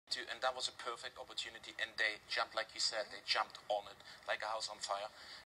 And that was a perfect opportunity, and they jumped, like you said, they jumped on it like a house on fire.